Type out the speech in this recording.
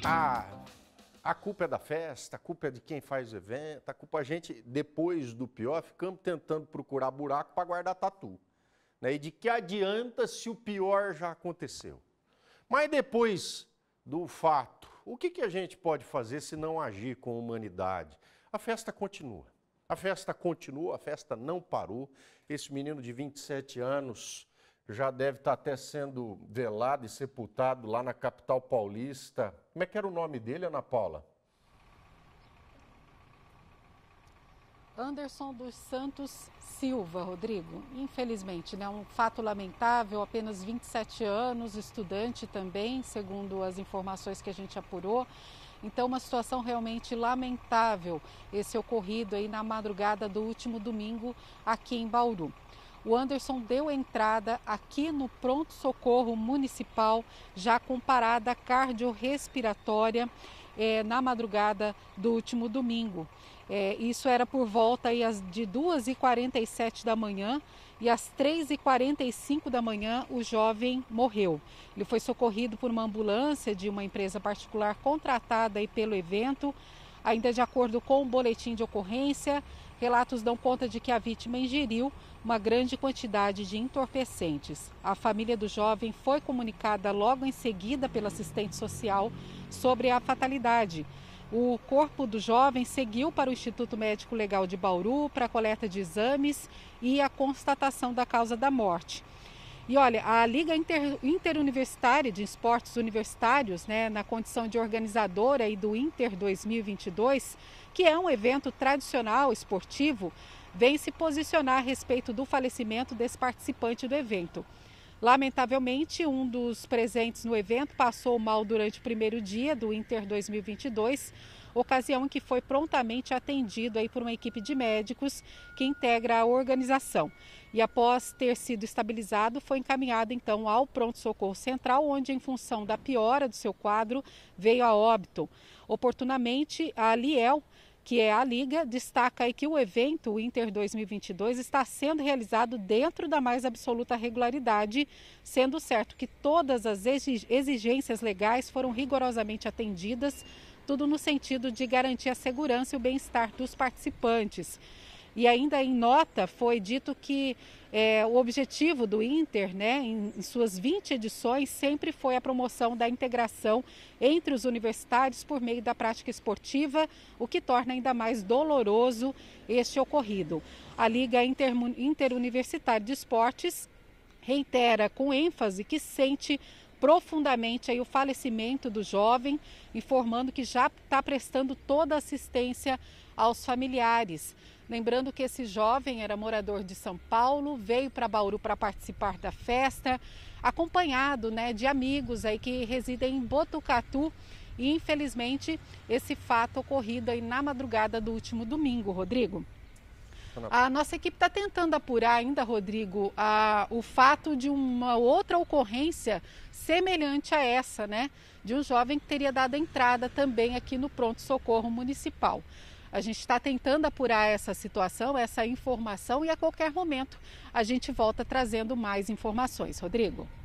Ah, a culpa é da festa, a culpa é de quem faz o evento, a culpa a gente, depois do pior, ficamos tentando procurar buraco para guardar tatu. Né? E de que adianta se o pior já aconteceu? Mas depois do fato, o que a gente pode fazer se não agir com humanidade? A festa continua. A festa continua, a festa não parou. Esse menino de 27 anos já deve estar até sendo velado e sepultado lá na capital paulista. Como é que era o nome dele, Ana Paula? Anderson dos Santos Silva, Rodrigo. Infelizmente, né? Um fato lamentável, apenas 27 anos, estudante também, segundo as informações que a gente apurou. Então, uma situação realmente lamentável, esse ocorrido aí na madrugada do último domingo aqui em Bauru. O Anderson deu entrada aqui no pronto-socorro municipal, já com parada cardiorrespiratória, na madrugada do último domingo. Isso era por volta aí de 2h47 da manhã e às 3h45 da manhã o jovem morreu. Ele foi socorrido por uma ambulância de uma empresa particular contratada aí pelo evento. Ainda de acordo com o boletim de ocorrência, relatos dão conta de que a vítima ingeriu uma grande quantidade de entorpecentes. A família do jovem foi comunicada logo em seguida pela assistente social sobre a fatalidade. O corpo do jovem seguiu para o Instituto Médico Legal de Bauru para a coleta de exames e a constatação da causa da morte. E olha, a Liga Interuniversitária de Esportes Universitários, né, na condição de organizadora aí do Inter 2022, que é um evento tradicional esportivo, vem se posicionar a respeito do falecimento desse participante do evento. Lamentavelmente, um dos presentes no evento passou mal durante o primeiro dia do Inter 2022, ocasião em que foi prontamente atendido aí por uma equipe de médicos que integra a organização. E após ter sido estabilizado, foi encaminhado então ao pronto-socorro central, onde, em função da piora do seu quadro, veio a óbito. Oportunamente, a Liel, que é a Liga, destaca aí que o evento, o Inter 2022, está sendo realizado dentro da mais absoluta regularidade, sendo certo que todas as exigências legais foram rigorosamente atendidas, tudo no sentido de garantir a segurança e o bem-estar dos participantes. E ainda em nota foi dito que o objetivo do Inter, né, em suas 20 edições, sempre foi a promoção da integração entre os universitários por meio da prática esportiva, o que torna ainda mais doloroso este ocorrido. A Liga Interuniversitária de Esportes reitera com ênfase que sente profundamente aí o falecimento do jovem, informando que já está prestando toda a assistência aos familiares. Lembrando que esse jovem era morador de São Paulo, veio para Bauru para participar da festa, acompanhado, né, de amigos aí que residem em Botucatu. E infelizmente esse fato ocorrido aí na madrugada do último domingo, Rodrigo. A nossa equipe está tentando apurar ainda, Rodrigo, o fato de uma outra ocorrência semelhante a essa, né? De um jovem que teria dado entrada também aqui no pronto-socorro municipal. A gente está tentando apurar essa situação, essa informação, e a qualquer momento a gente volta trazendo mais informações. Rodrigo.